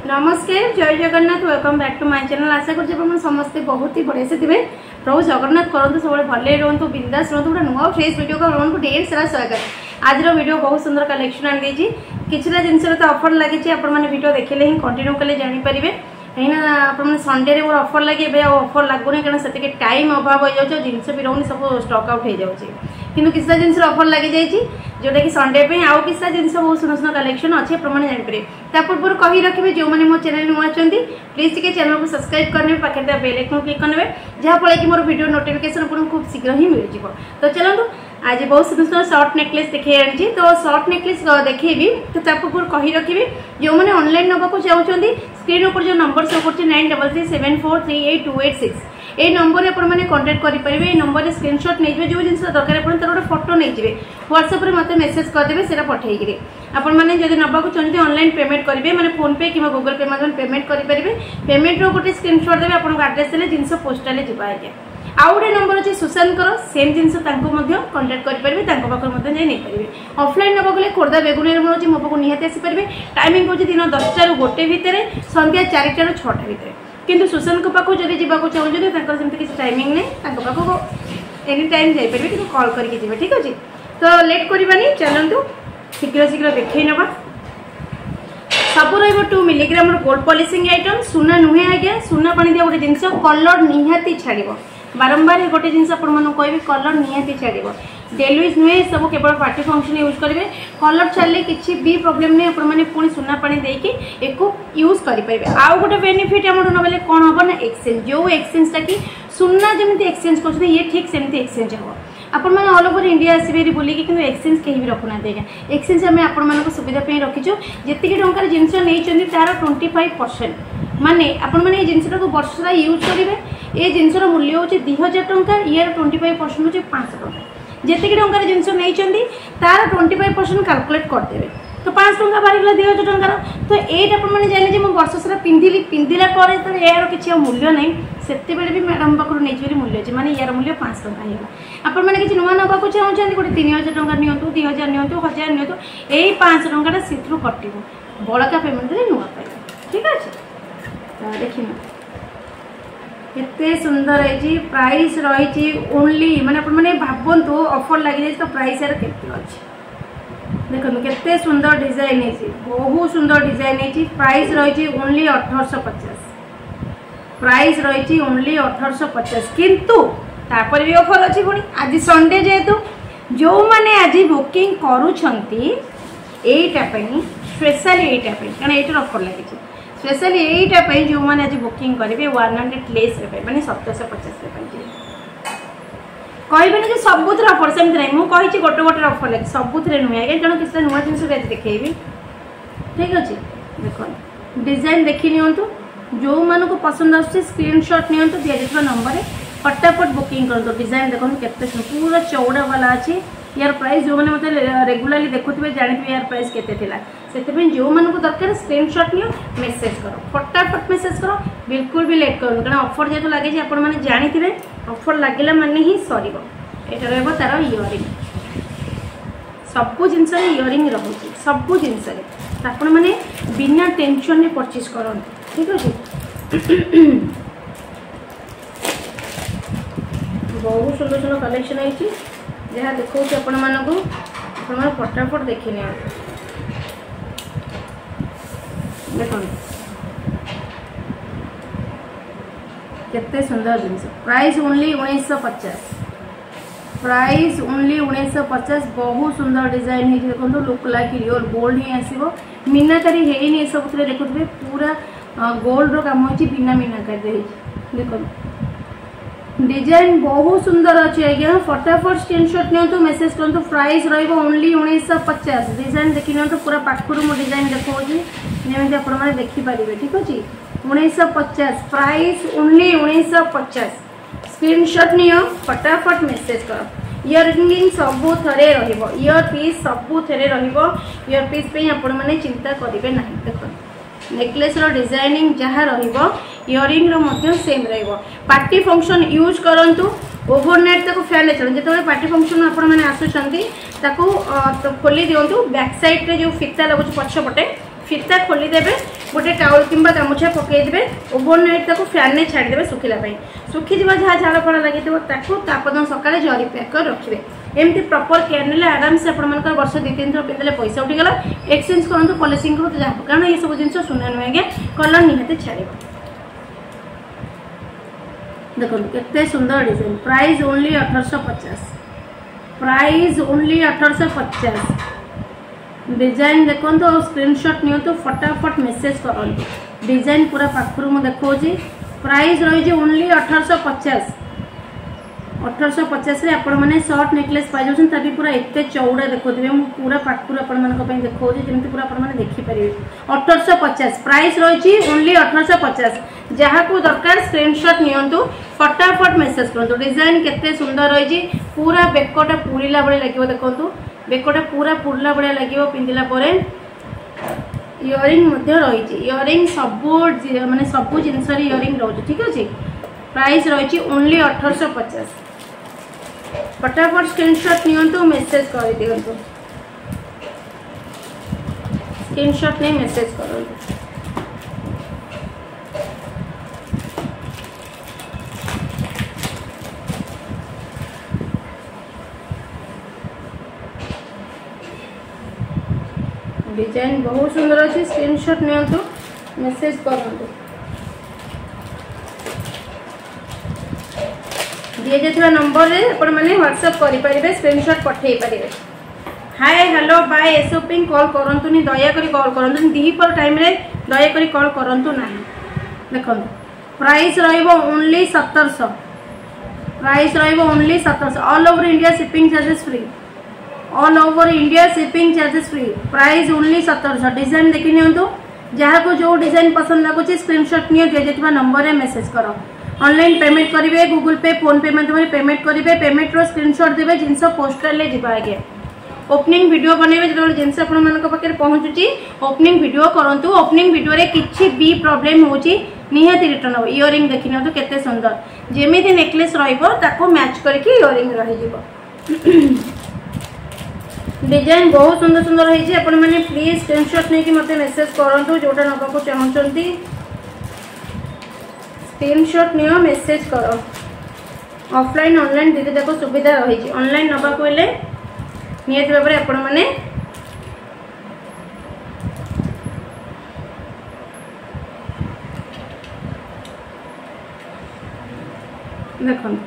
नमस्कार जय Jagannath welcome back to my channel. आशा कर समस्ते बहुत ही बढ़िया से थे। प्रभु जगन्नाथ करंतु सब भले रुहतु बिंदास रुहतु। गोटे नुआ फ्रेश वीडियो को आपको ढेर सारा स्वागत। आज वीडियो बहुत सुंदर कलेक्शन आनी किसी जिनस ऑफर लगी आपने वीडियो देखले ही कंटिन्यू कले जानीपारे कहीं आप संडे मोर ऑफर लगे ऑफर लगुनि कहीं से टाइम अभाव हो जाए जिनस भी रोनी सब स्टॉक आउट हो जाए कि किसी जिनस ऑफर लगी जाइए जोटा कि संडे पे आउ किसी जिनस बहुत सुंदर सुंदर कलेक्शन अच्छे आपने जानीपारे। ता पूर्व कही रखिए जो मैंने मो चैनल नुआ अच्छा प्लीज टे चैनल को सब्सक्राइब करने पाखे बेल आइकन क्लिक करने जहाँफल कि मोर वीडियो नोटिफिकेशन आपको खूब शीघ्र ही मिल जाए। तो चलते आज बहुत सुंदर सुंदर शॉर्ट नेकलेस देखिए आनी तो शॉर्ट नेकलेस देखी तो पूर्व कही रखिए जो मैंने ऑनलाइन नवाक चाहते स्क्रीन ऊपर जो नंबर शो कर 9337438286 ये नंबर आपने कांटेक्ट करेंगे। नंबर स्क्रीनशॉट नहीं जो जिन दरकार आप गोटे फोटो नहीं जाए व्हाट्सएप मत मेसेज करदे से पठेगी आपने जब नाक चाहते ऑनलाइन पेमेंट करेंगे मैंने फोन पे कि गूगल पे माध्यम पेमेंट करेंगे। पेमेंट गोटे स्क्रीनशॉट देवे आपको एड्रेस देते जिन पोस्टाल जावा है। आउ गोटे नंबर अच्छे सुशांत सेम जिनस कंटाक्ट करेंगे ऑफलाइन नाक गले खोर्धा बेगुनिया मिलूँ मो पाक निहाती आसीपारे। टाइमिंग हूँ दिन 10टा ରୁ 1 भितर संध्या 4टा ରୁ 6टा भितर किंतु सुशांत पाक जब जावाक चाहते किसी टाइमिंग नहीं पाक एनी टाइम जापर कि कॉल करके ठीक अच्छे। तो लेट करवानी चलतु शीघ्र शीघ्र देखी ना सब रो 2 मिलीग्राम गोल्ड पॉलिशिंग आइटम सुना नुहे आज्ञा सुना पानी दिया गोटे जिनस कलर निहाती छाड़ बारंबार गोटे जिन कह कलर निहाती छाड़ डेली यूज नुहे सब केवल पार्टी फंक्शन यूज करेंगे। कलर छाड़े किसी भी प्रॉब्लम नहीं आपने पुणी सुना पानी देकी एक यूज करेंगे। आउ गोटे बेनिफिट आम नबले कौन हम ना एक्सचेंज जो एक्सचेंजटा कि सुना जमी एक्सचेंज कर ये ठीक सेमती एक्सचेंज हम आपण मैंने ऑल ओवर इंडिया आसवे बुलिकी कि एक्सचेंज कहीं भी रखुना एक्सचेंज आम आपण सुविधा रखीचु जी टकर जिनस नहीं तार 25% माने आपण मैंने जिनसा को वर्ष सारा यूज करेंगे। ये जिनस मूल्य हूँ 2000 टंका यार 25% हूँ 500 टंका जी टंकार जिनस नहीं तार 25% कैलकुलेट करदे तो 5 टंका बाहर 2000 टंकार। तो ये मैंने जाने वर्ष सारा पिंधिला यार किसी मूल्य ना से भी मैडम पाखु नहीं मूल्य अच्छे माने यार मूल्य 5 टंका होगा। आपण मैंने किसी नुआ नाक चाहते गोटे 3000 टंका नियंतु 2000 नियंतु 1000 नियंतु यही 5 टंका से कट बड़का पेमेंट नुआ पाइबे ठीक अच्छे। देखिए केते सुंदर है प्राइस रही ओनली माने भावतु ऑफर लगी तो प्राइस यार केते अच्छे देखो केते सुंदर डिजाइन है बहुत सुंदर डिजाइन है। प्राइस रही ओनली 1850 प्राइस रही ओनली 1850 किंतु तापर भी ऑफर अच्छी पुणी आज संडे जेहेतु जो मैंने आज बुकिंग करूछंती एटापी स्पेशली एटापी कारण ये ऑफर लगी स्पेशली यहीटा जो मैंने आज बुकिंग करेंगे 100 लेस मैंने 1750 कहबे सबुथ ऑफर सेमती नहीं मुझे गोटे गोटे ऑफर लगे सबुथ नुहे आगे कारण किसी नुआ जिन देखेबी ठीक अच्छे। देख डिजाइन देखी नियंतु जो मानक पसंद आस स्क्रीनशॉट नियंतु दि जाइए नंबर फटाफट बुकिंग करते। डिजाइन देखो केते पूरा चौड़ा वाला अच्छी यार प्राइस जो मैंने मतलब रेगुलाली देखुए जानते यार प्राइस केते थिला से जो मानक दरकार स्क्रीनशॉट नियो मेसेज करो फटाफट मेसेज करो बिल्कुल भी लेट करो कारण ऑफर जेहेतु लगे आपण मैंने जानी ऑफर लगे माने ही सर ये तार इयरिंग सबू जिन इयरिंग रोचे सबू जिनस आपण मैंने बिना टेंशन में परचेज कर ठीक अच्छे। बहुत सुंदर सुंदर कलेक्शन है जहाँ देखा आपण मानू फटाफट देखी नि देखो केते सुंदर जिन प्राइस ओनली 1950 प्राइस ओनली 1950 बहुत सुंदर डिजाइन है देखो लुक लाइक रियल गोल्ड ही आसो मीनाकारी है सब देखुए पूरा गोल्ड काम हो बिना मीनाकारी देखो डिजाइन बहुत सुंदर अच्छे आज्ञा फटाफट स्क्रीनशॉट नियंतु मेसेज करंतु प्राइस रहिबो ओनली 1950 डिजाइन देखि नियंतु पूरा पाखुर मो डिजाइन देखौची जेमति आपण माने देखि परिबे ठीक अछि 1950 प्राइस ओनली 1950 स्क्रीनशॉट नियो फटाफट मेसेज करो। इयरिंग सबु थरे रहिबो इयर पीस सबु थरे रहिबो इयर पीस पे आपण माने चिंता करिवे नाही। देखो नेकलेस रो डिजाइनिंग जहाँ रहिबो इयरिंग रो मध्य सेम रहिबो। पार्टी फंक्शन यूज करंतु ओवरनाइट ताको फैन चलो जेते पार्टी फंक्शन आपण माने आसुचंती ताको खोली दियंतु बैक साइड रे जो फिता लगुच पछपटे फिता खोली देबे गोटे टाउल किंबा गामुछा पकईदे ओवरनाइट ताको फैन में छाड़ीदे सुखिला सुखी जहाँ झाड़ फड़ा लगी तापद सकाଳେ जरी पैक कर रखिए एमती प्रॉपर केयर ने आराम से आप वर्ष 2-3 थर पिंधे पैसा उठीगला एक्सचेंज करूँ पॉलिशिंग करूँ जहाँ कारण ये सब जिन सुना नुहे आज्ञा कलर निहाती छाड़ देखो केते सुंदर design price only 1850 price only 1850 design देखो तो स्क्रीनशॉट नियो तो फटाफट मेसेज करूँ डिजाइन पूरा पाखर मुझे देखा प्राइस रही ओनली 1850 1850 आपण मैंने शॉर्ट नेकलेस पाई जाऊँ पूरा एत चौड़ा देखुए मुझे पूरा पाखर आपको देखा जमी पूरा आपने देखिपारे 1850 प्राइस रही ओनली 1850 जहाँ को दरकार स्क्रीनशॉट नियंतु फटाफट मेसेज करूँ डिजाइन केते सुंदर रही पूरा बेकटा पूरीला भाई लगे देखो बेकटा पूरा पूरला भाया लगे पिंधला इयरिंग रही इयरिंग सबू माने सबू जिनस इयरिंग रोज ठीक अच्छे प्राइस रही ओनली 1850 फटाफट स्क्रीनशॉट नियंतु मेसेज कर दियंतु स्क्रीनशॉट नहीं मेसेज करूँ डिजाइन बहुत सुंदर अच्छी स्क्रीनशॉट नियंतु मेसेज करूँ दिए जाता नंबर रे आपण मैंने व्हाट्सएप करेंगे स्क्रीनशॉट पठे पारे hi hello bye shopping call करंतु नि दया करी कॉल करंतु दीपर टाइम रे दया करी कॉल करंतु नाही देखो प्राइस रहइबो ओनली 1700 प्राइस रहइबो only 1700 all over India shipping charges free all over India shipping charges free price only 1700 design देखि नियंतु जहाँ को जो डिजाइन पसंद लगुच स्क्रीनशॉट नियो दिया जाता नंबर रे मेसेज करो ऑनलाइन पेमेंट करेंगे गूगल पे फोन पे माध्यम पेमेंट करेंगे पेमेंट रो स्क्रीनशॉट देवे जिनस पोस्टाल ले जीवा आगे ओपनिंग वीडियो बनइबे जो जिनस आपण मानक पाखे पहुंचुची ओपनिंग वीडियो करंतु ओपनिंग वीडियो रे किछि भी प्रॉब्लम होची निहाती रिटर्न हो इयरिंग देखिनो तो केते सुंदर जेमिति नेकलेस रहइबो ताको मैच करके इयरिंग रहि जीवो डिजाइन बहुत सुंदर सुंदर रही है आपण माने प्लीज स्क्रीनशॉट नहीं कि मते मेसेज करंतु जोटा नबा को चाहउचंती स्क्रीनशॉट नियो मेसेज करो ऑफलाइन ऑनलाइन दीदी देखो सुविधा रही ऑनलाइन नबा को ले नियत भाव में आपण माने देखो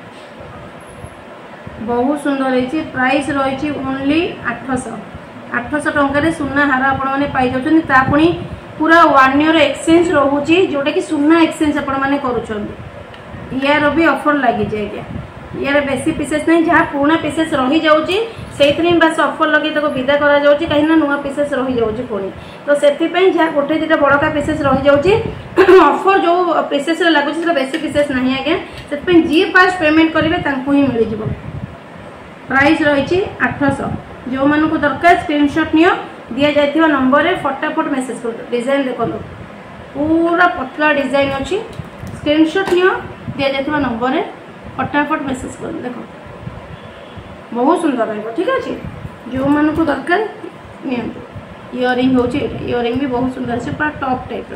बहुत सुंदर रही प्राइस रही ओनली 800 टंका सुना हार आपण मैंने पाई जाता पुणी पूरा 1 ईयर एक्सचेंज रोचे जोटा कि सुना एक्सचेंज आपण मैंने करुँच यार भी ऑफर लगी जाए यार बेसी पीसेस नहीं जहाँ पुराना पीसेस रही जाऊँगी से बास ऑफर लगे विदा करा कहीं नुआ पीसेस रही जाऊँगी पुणी तो से जहाँ गोटे दुटा बड़का पीसेस रही जाऊँगी ऑफर जो पीसेस लगुच बेसी पीसेस नहीं आज्ञा से जी फास्ट पेमेंट करेंगे ही मिल जाए प्राइस रही 800 जो मान को दरकार स्क्रीनशॉट नियो दिया जाइथिबा नंबर रे फटाफट मेसेज कर डिजाइन देखो पूरा पतला डिजाइन अच्छी स्क्रीनशॉट नियो दिया जाइथिबा नंबर रे फटाफट मेसेज कर देखो बहुत सुंदर रहिबो ठीक अछि जो मान को दरकार नियंतु इयरिंग होची इयरिंग भी बहुत सुंदर से पूरा टॉप टाइप रो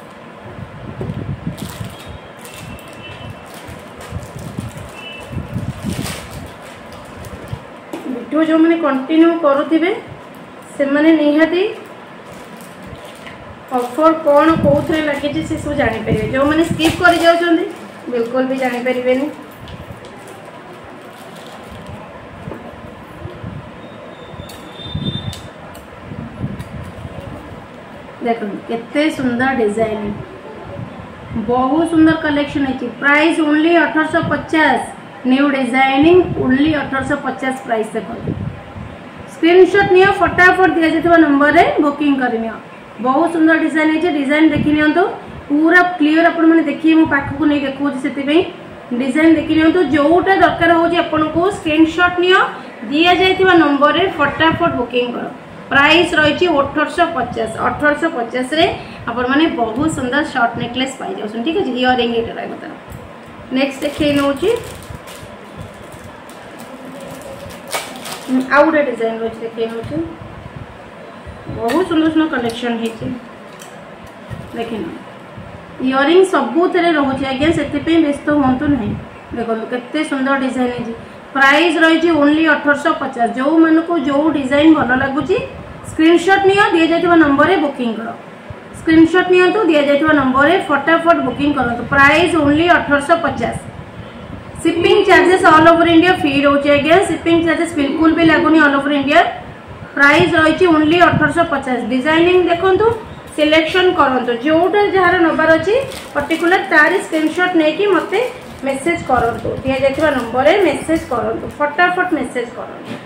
वीडियो जो मैंने कंटिन्यू करुवे से मैंने निहाती ऑफर कौन कौन लगे से सब जापर जो मैंने स्किप कर जाऊँ बिल्कुल भी जापर देखो केते सुंदर डिजाइन बहुत सुंदर कलेक्शन है price only 1850 new designing only 1850 price देखो स्क्रीनशॉट नियो फटाफट दिया जाता नंबर रे बुकिंग करनियो बहुत सुंदर डिजाइन है डिजाइन देखि नियो तो पूरा क्लियर आपण माने देखिए मो पाख को नहीं देखो सेति पे डिजाइन देखि नियो तो जोटा दरकार हो जे आपण को स्क्रीनशॉट नियो दिया जाइतिबा नंबर रे फटाफट बुकिंग करो प्राइस रही 1850 रे आपण माने बहुत सुंदर शॉर्ट नेकलेस पाई जाउछन ठीक है इयरिंग एटा रहबो नेक्स्ट देखै नउची आउ गोटे डिजाइन रही देखिए बहुत सुंदर सुंदर कलेक्शन है देखिन इयरिंग सबू थे रोचे आज्ञा से व्यस्त हूँ ना देखो केते सुंदर डिजाइन है। प्राइस रही ओनली 1850। जो मन को जो डिजाइन भल लगुच स्क्रीनशॉट नियो दि जाइथिबा नंबर रे बुकिंग करो। स्क्रीनशॉट नियंतु दि जाइथिबा नंबर रे फटाफट बुकिंग करो। Price only 1850। Shipping charges all over India free रोचे आज्ञा। शिपिंग चार्जेस बिल्कुल भी लगुनी ऑल ओवर इंडिया। प्राइस रही ओनली 1850। डिजाइनिंग देखंतु सिलेक्शन करंतु जोटा जार नबार अछि पर्टिकुलर तार स्क्रीनशॉट नेकी मते मेसेज करंतु दिया जाइथिबा नंबर रे मेसेज करंतु फटाफट मेसेज करंतु।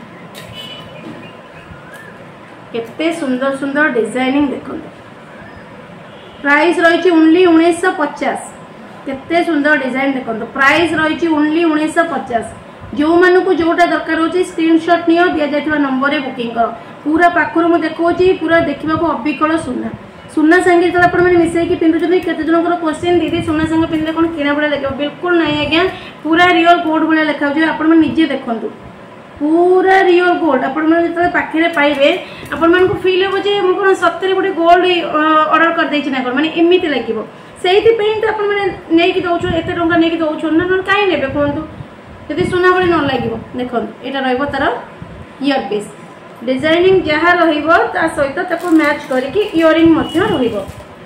केते सुंदर सुंदर डिजाइनिंग देखंतु। प्राइस रही ओनली 1950। केते सुंदर डिजाइन देखंतु। प्राइस रही ओनली 1950। जो मानू को जोटा दरकार होची स्क्रीनशॉट नियो दिया जाइथिबा नंबर रे बुकिंग करो। पूरा पाखरु मु देखौची पूरा देखिबा को अबिकल सुना सुना संगे जो आप मिसेक पिंधुଛନ୍ତି केते जनकर क्वेश्चन दीदी सुना संगे पिंधले कोन किना भले लगे बिल्कुल नहीं आज्ञा। पूरा रियल गोल्ड भले लिखा हो आपण मन निजे देखंतु पूरा रियल गोल्ड आपण मन जतले पाखरे पाइबे आपण मन को फील हो जे मु कोन सत्तरे गोटे गोल्ड ऑर्डर कर देछि ना कोन माने एमिति लागिवो सेहिति पे तो आपण मन नै कि दउछो एते टंका नै कि दउछो ना न काई नेबे कोनतु यदि सुना भले न लागिवो देखंतु एटा रहइबो तार इयर पीस डिजाइनिंग जहाँ रहिबो ता सहित ताको मैच करके इयरिंग मध्य रहिबो।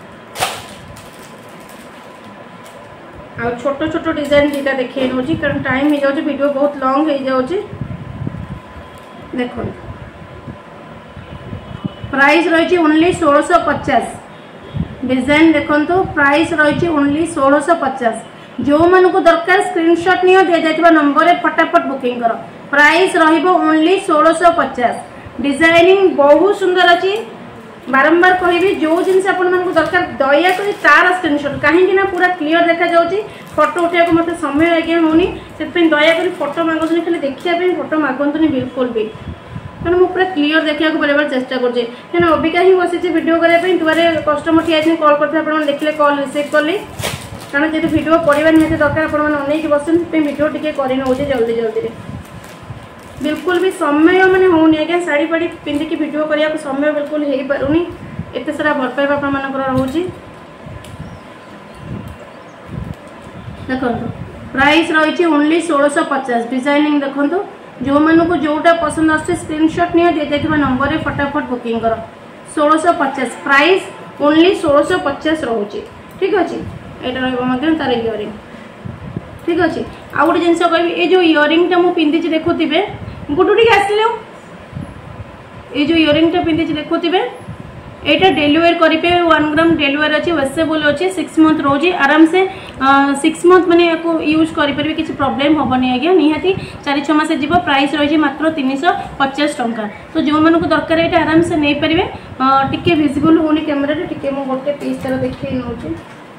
आ छोटो छोटो डिजाइन दीटा देखै नोची कारण टाइम हो जाउची वीडियो बहुत लॉन्ग हो जाउची। देखो प्राइस रही ओनली 1650। डिजाइन देखंतु प्राइस रही ओनली 1650। जो मन को दरकार स्क्रीनशॉट नियो दे जाइथिबा नंबर रे फटाफट बुकिंग करो। प्राइस रहिबो ओनली 1650। डिजाइनिंग बहुत सुंदर अच्छी। बारंबार कहबी जो जिनस आपण मन को दरकार दया कर तार स्क्रीनशॉट कहीं ना पूरा क्लियर देखा जाउची। फोटो उठाया मत समय आज्ञा होनी से दया कर फोटो मांगुनी खाली देखिया फोटो मागंतुनी बिल्कुल भी कारण मुझे पूरा क्लियर देखा बेले बेले चेष्टा कर अबिका ही बसी वीडियो करने दुआरे कस्टमर ठिया कॉल करते देखिले कॉल रिसीव कली कारण जो वीडियो पढ़ा निहत दरकार आपकी बसते वीडियो टी कर जल्दी जल्दी बिल्कुल भी समय मैंने होनी आज्ञा शाढ़ी फाड़ी पिंधिकी वीडियो करने को समय बिल्कुल हो पारुनी एत सारा भल पाइबा आपर रोचे। देखो प्राइस रही ओनली 1650। डिजाइनिंग देखो जो मानू को जोटा पसंद आसे स्क्रीनशॉट नियो दे जाइथिबा नंबर रे फटाफट बुकिंग करो। 1650 प्राइस ओनली 1650 रोचे। ठीक अच्छे एटा रहबो मते तार इयरिंग ठीक अच्छे। आ गोटे जिनस कहबी ए जो इयरिंग टा मु पिंधिची देखुथिबे गुडुटी आसले ए जो इयरिंग टा पिंधिची देखुथिबे एटा डेलीवेयर करिपे 1 ग्राम डेलीवेयर अच्छे वेसेबल अच्छे 6 मंथ रोजी आराम से 6 मंथ मैंने यूज करें किसी प्रॉब्लम हेनी आज्ञा निहाती 4-6 मास जीव। प्राइस रही मात्र 350 टंका। तो जो मन को दरकार ये आराम से नहीं पारे टिके विजिबल होनी कैमरा टिके मु गोटे पीस तार देखिए नौचे।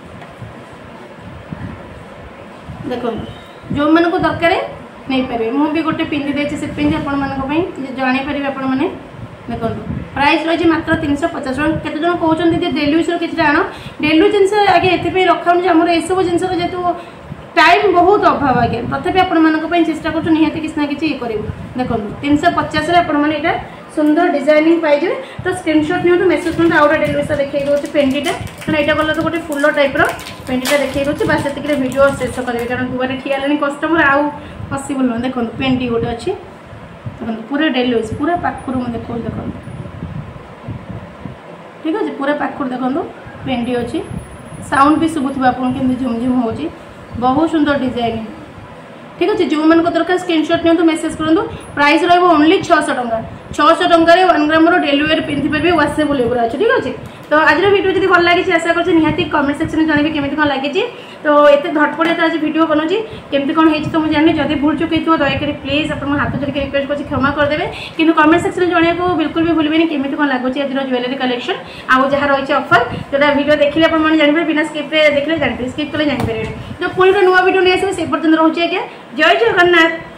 देखो जो मन को दरकार नहीं पारे मु भी गोटे पिंधि देछि से पिंधि आपण मन जानी पारे आपण माने। देखो प्राइस रही मात्र 350 टका। केते जन कहउछन डेली यूज किछि आनो डेली जिनस आगे एते रखाम जे हमर एसबो जिनस जेतु टाइम बहुत अभाव आगे तथापि आपण मानक पई चेष्टा करछु निहाती किछ ना किछ करिवो। देखो 350 रे आपण माने एटा सुंदर डिजाइनिंग पाई जे तो स्क्रीनशॉट नियो तो मेसेज करन आउडा डेली यूज देखै दोछि पेंडीटा कारण एटा गला तो गोटे फुल्लो टाइप रो पेंडीटा देखै दोछि बस एतिक रे वीडियो शेष करबे कारण दुबारे ठिया लेनी कस्टमर आउ पॉसिबल न। देखो पेंडी गोटे अछि देखो पूरा डेली यूज पूरा पाखरु म देखो देखो ठीक अच्छे पूरा पाखर देखो पेंडी अच्छी साउंड भी शुभुव आप झुमझुम हो बहुत सुंदर डिजाइन। ठीक अच्छे जो मन को दरकार स्क्रीनशॉट नियंतु मेसेज करूँ। प्राइस रही ओनली 600 टंका। 600 टंकार 1 ग्राम डेलीवेयर पिंधि पारे वाशेबल एगुरा अच्छे। ठीक अच्छे तो आज वीडियो जब भल लगी आशा कर निहाती कमेंट सेक्शन में जानवी केमी कौन लगी तो एत धटपड़े तो आज वीडियो बनाऊँगी केमती कौन हो तो मुझे जानी जब भूल चुकी थो दयाकोरी प्लीज आप हाथ जोड़ रिक्वेस्ट कर क्षमा करदे कि कमेंट सेक्शन में जाना को बिल्कुल भी भूलें केमी कौन लगुच आज ज्वेलरी कलेक्शन आउ जहाँ रही ऑफर जोटा वीडियो देखिले आपने जानते बिना स्किप देखिले जानते स्किप कले जापर तो पुणी नुआ वीडियो नहीं आस पर्यटन रोचे आज्ञा जय जगन्नाथ।